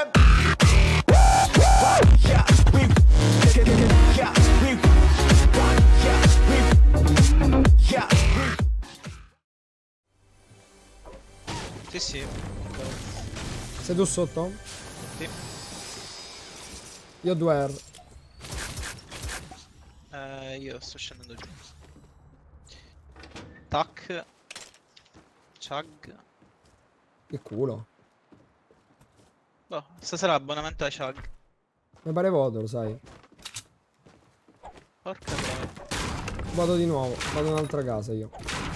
Sì, sì. Sei tu sotto? Sì. Io ho 2 R. Io sto scendendo giù. Tac. Chug. Che culo. Boh, stasera abbonamento ai Chug. Mi pare voto, lo sai. Porca troia. Vado di nuovo, vado in un'altra casa io.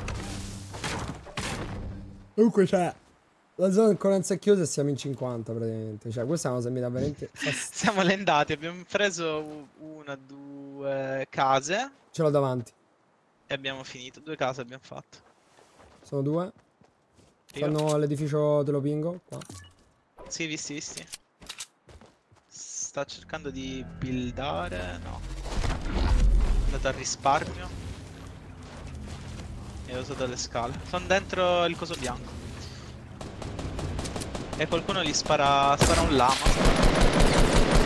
Comunque c'è. La zona ancora non si è chiusa e siamo in 50 praticamente. Cioè, questa è una cosa che mi dà veramente fastidio. Siamo lendati, abbiamo preso una, due case Ce l'ho davanti. e abbiamo finito. 2 case abbiamo fatto. Sono 2. Io? Stanno all'edificio dello Pingo. Qua. Sì, visti, visti. Sta cercando di buildare. No. È andato al risparmio. E ho usato le scale. Sono dentro il coso bianco. E qualcuno gli spara un lama.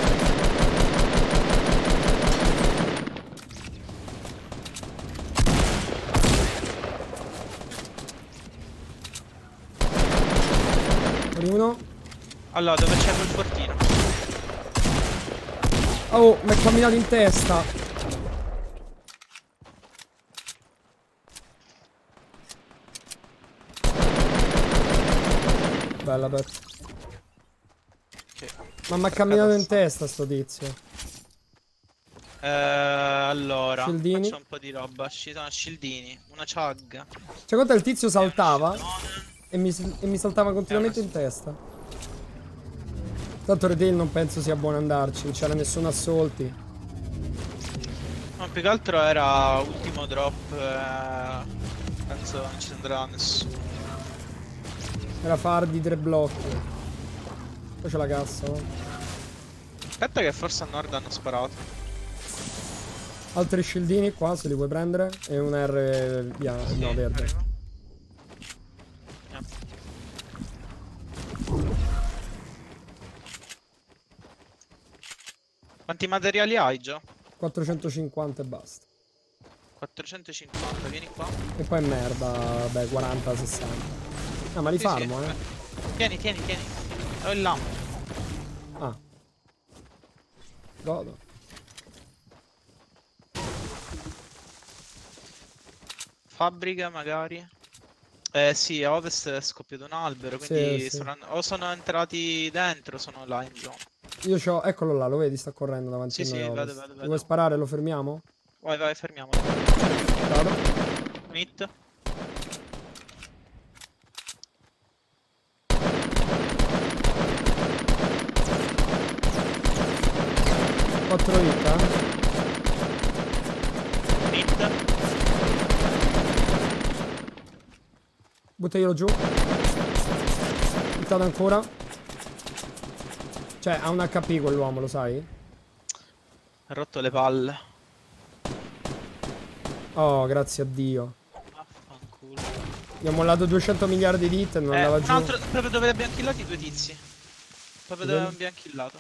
Uno. Allora, dove c'è quel fortino? Oh, mi è camminato in testa. Bella pezzo. Okay. Ma mi ha camminato in testa sto tizio. Allora, Scildini. faccio un po' di roba. Ci sono scildini, una chug. Cioè, quando il tizio saltava e mi saltava continuamente in testa. Tanto Redale non penso sia buono andarci, non c'era nessuno assolti. No, più che altro era ultimo drop. Penso non ci andrà nessuno. Era far di 3 blocchi. Poi c'è la cassa, no? Aspetta che forse a nord hanno sparato. Altri scildini qua se li vuoi prendere. E un R bianco, Sì, no, verde. arrivo. Quanti materiali hai già? 450 e basta. 450, vieni qua. E poi merda, vabbè, 40, 60. Ah, ma li Sì, farmo, sì. Tieni, tieni, tieni. Ho il lampo. Ah. Godo. Fabbrica magari. Sì, a ovest è scoppiato un albero, quindi Sì, sì. o sono entrati dentro o sono là in zona. Io c'ho, eccolo là, lo vedi, sta correndo davanti Sì, a noi. sì, a vedo, ovest. vedo, Gli vedo. vuoi sparare? Lo fermiamo? Vai, vai, fermiamo. Vado. Hit. Quattro hit, Hit. Buttaglielo giù. Hittato ancora. Cioè, ha un HP quell'uomo, lo sai? Ha rotto le palle. Oh, grazie a Dio. Vaffanculo. Gli ho mollato 200 miliardi di hit e non andava Un giù. altro, proprio dove abbiamo killato i 2 tizi. Proprio dove Vedi? abbiamo killato.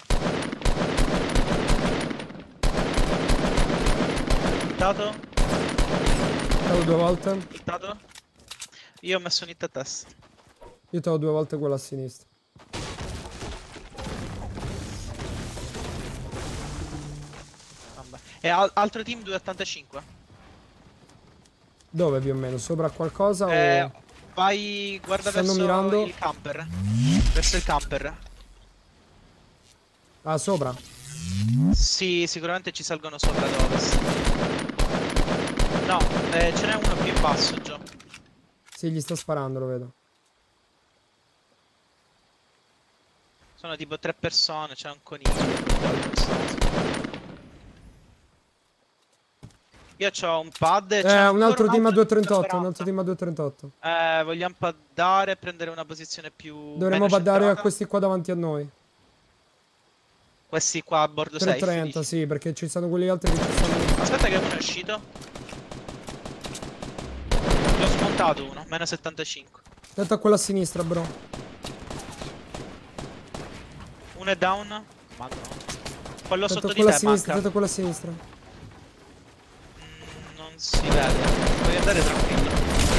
Hittato. Hittato 2 volte. Hittato. Io ho messo un hit a testa. Io te ho 2 volte quello a sinistra. Vabbè. E altro team 285. Dove più o meno? Sopra qualcosa o... Vai, guarda Stanno verso mirando. il camper. Verso il camper. Ah, sopra? Sì, sicuramente ci salgono sopra ad ovest. No, ce n'è uno più in basso già. Sì, gli sta sparando, lo vedo. Sono tipo 3 persone, c'è un coniglio. Io ho un pad e c'è Un altro team a 238, 240. un altro team a 238. Vogliamo paddare e prendere una posizione più... Dovremmo meno paddare a centrata? questi qua davanti a noi. Questi qua a bordo safe. 330, dici? sì, perché ci sono quelli altri che ci stanno... Aspetta che uno è uscito. L'ho smontato uno, meno 75. Aspetta a quello a sinistra, bro. Uno è down. Madonna. Quello Tetto sotto di quello a te sinistra, manca. tetto quello a sinistra. Non si vede. Puoi andare tranquillo.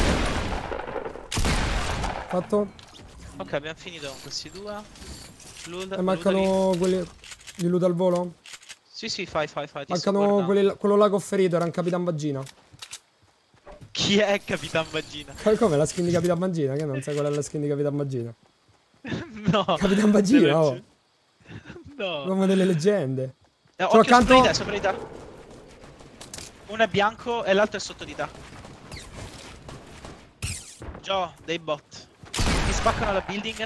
Fatto? Ok, abbiamo finito con questi due. Loot, E mancano quelli. Li ludo al volo? Sì, sì, fai, ti sto Mancano guardando. quello là che ho ferito, era un Capitan Vagina. Chi è Capitan Vagina? Come la skin di Capitan Vagina? Che non sai qual è la skin di Capitan Vagina? No, Capitan te Vagina, lo oh! giuro. No. L'uomo delle leggende. C'ho Occhio sopra di accanto. te, sopra di te. Uno è bianco e l'altro è sotto di te. Gio, dei bot. Ti spaccano la building.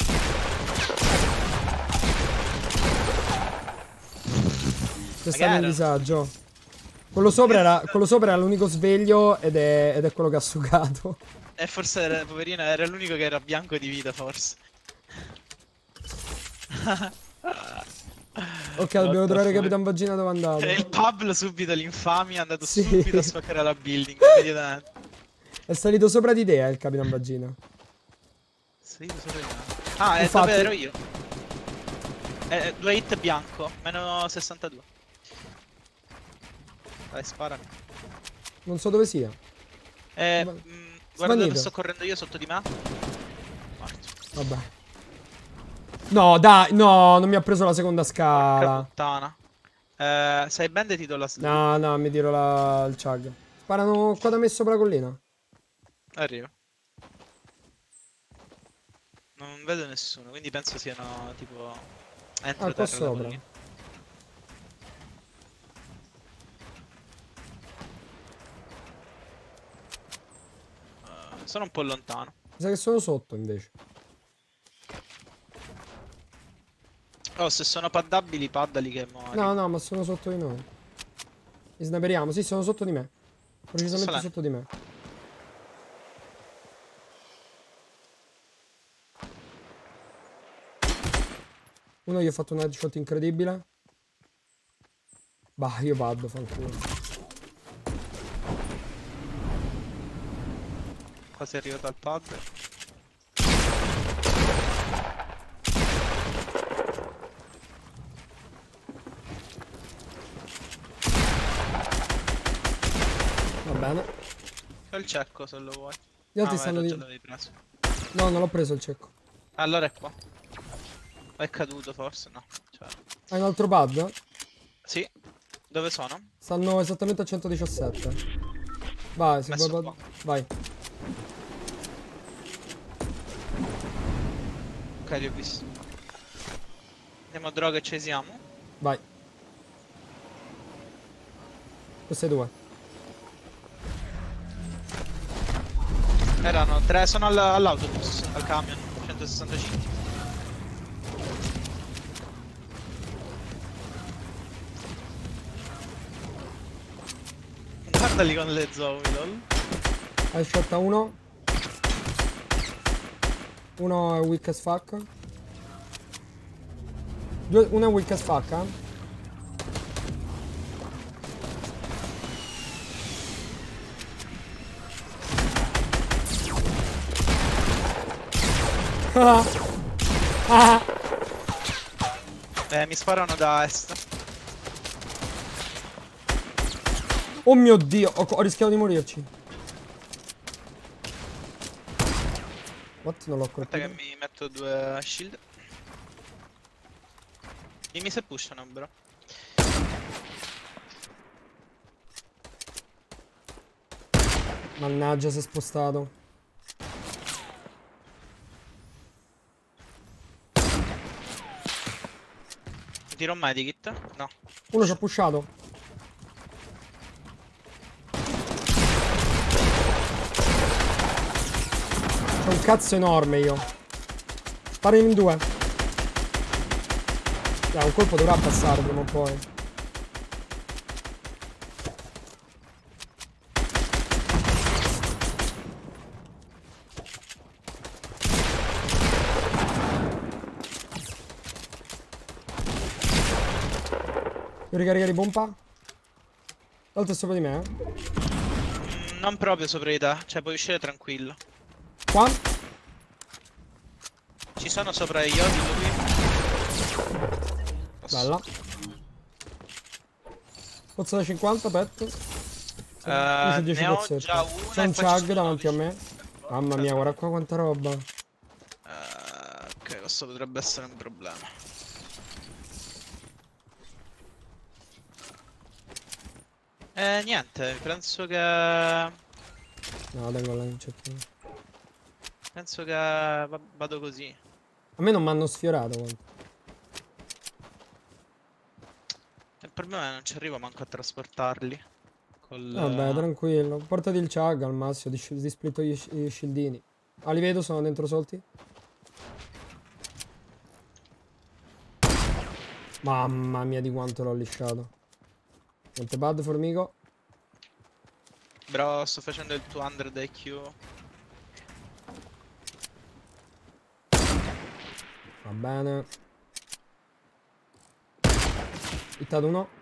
C'è stato un Magari. disagio. Quello sopra era l'unico sveglio ed è quello che ha sugato. E forse, poverino, era l'unico che era bianco di vita, forse. Ok, dobbiamo trovare Capitan Vagina dove è andato. E il Pablo subito, l'infamia, è andato Sì. subito a spaccare la building, immediatamente. È salito sopra di te, il Capitan Vagina. Sì, sopra di me. Ah, è Infatti- dove ero io. 2 hit bianco, meno 62. Dai, sparami. Non so dove sia. Guarda Svanito. dove sto correndo io sotto di me. Morto. Vabbè. No, dai, no, non mi ha preso la seconda Porca scala. puttana. Sei band e ti do la slug. No, no, mi tiro il chug. Sparano qua da me sopra la collina. Arrivo. Non vedo nessuno, quindi penso siano tipo entro Ah, qua terra la sopra. collina. Sono un po' lontano. Mi sa che sono sotto invece. Oh, se sono paddabili, paddali che muori. No, no, ma sono sotto di noi. Li sniperiamo, sì, sono sotto di me. Precisamente Solene. sotto di me. Uno gli ho fatto un headshot incredibile. Bah, io vado, fanculo. Quasi arrivato al pad. Va bene. C'ho il cecco se lo vuoi. Gli altri Ah, stanno già di... l'avevi preso. No, non l'ho preso il cecco. Allora è qua. È caduto forse? No. Cioè... Hai un altro pad? Sì. Dove sono? Stanno esattamente a 117. Vai, se Messo vuoi... qua. Vai. Ok, li ho visti. Andiamo a droga e ci siamo. Vai. Queste due. Erano 3, sono all'autobus, al camion, 165. Guardali con le zombie, lol. Hai shot a uno. Uno è weak as fuck. Uno è weak as fuck, eh? Ah. Ah. Mi sparano da est. Oh mio Dio, ho rischiato di morirci. What? Non l'ho Aspetta che colpito. mi metto 2 shield. Dimmi se pushano, bro. Mannaggia, si è spostato. Tiro un medikit? No. Uno ci ha pushato. C'è un cazzo enorme io. Sparami in due. Un colpo dovrà passare prima o poi. Devo ricaricare pompa. L'altro è sopra di me, eh. Non proprio sopra di te, cioè puoi uscire tranquillo. Qua? Ci sono sopra io, dillo qui. Bella. Pozzo da 50, petto. Io 10 ne ho pozzetti. già una. C'è un chug davanti a me. Mamma mia, guarda qua quanta roba. Ok, questo potrebbe essere un problema. Niente, penso che... No, tengo la incetta. Penso che vado così. A me non mi hanno sfiorato. Guarda. Il problema è che non ci arrivo manco a trasportarli. Vabbè, tranquillo. Portati il chug al massimo, ti splitto gli scildini. Ah, li vedo, sono dentro solti. Mamma mia di quanto l'ho lisciato. Niente bad, formico. Bro, sto facendo il 200 IQ. Va bene. Hittato uno.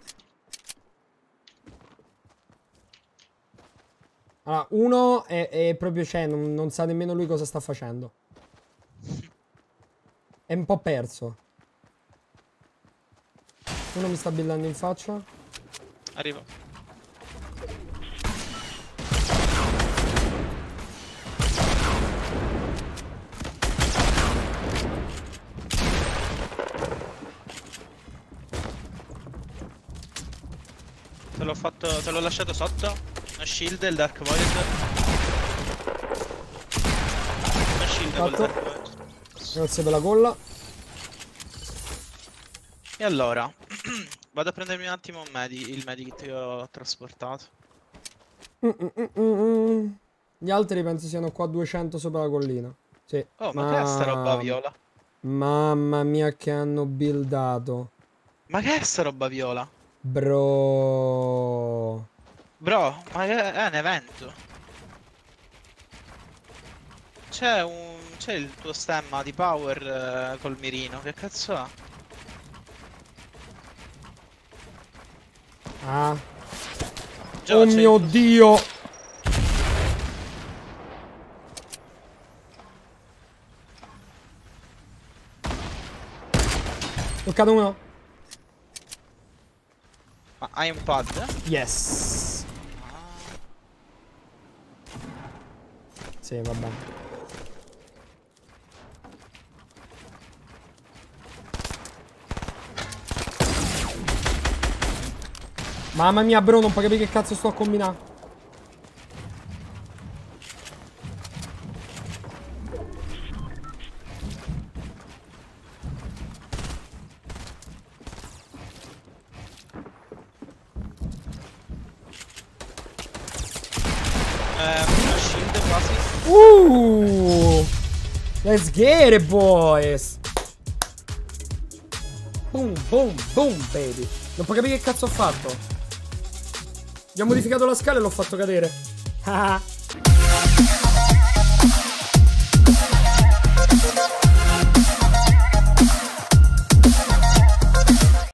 Allora, uno è proprio, cioè, non sa nemmeno lui cosa sta facendo. È un po' perso. Uno mi sta buildando in faccia. Arrivo. Te l'ho lasciato sotto. Una shield e il Dark Void. Una shield col Fatto. Dark Void. Grazie per la colla. E allora, vado a prendermi un attimo il medikit che ho trasportato. Gli altri penso siano qua 200 sopra la collina. Sì. Oh, ma che è sta roba viola? Mamma mia che hanno buildato. Ma che è sta roba viola? Bro. Bro, ma che è un evento. C'è il tuo stemma di power col mirino, che cazzo è? Ah. Gio, Oh c'è mio il- Dio. Toccato uno. Ma hai un pad? Yes. Sì, vabbè. Mamma mia, bro, non puoi capire che cazzo sto a combinare. Una shield quasi. Let's get it, boys. Boom, boom, boom, baby. Non puoi capire che cazzo ho fatto. Gli ho modificato la scala e l'ho fatto cadere. Ah.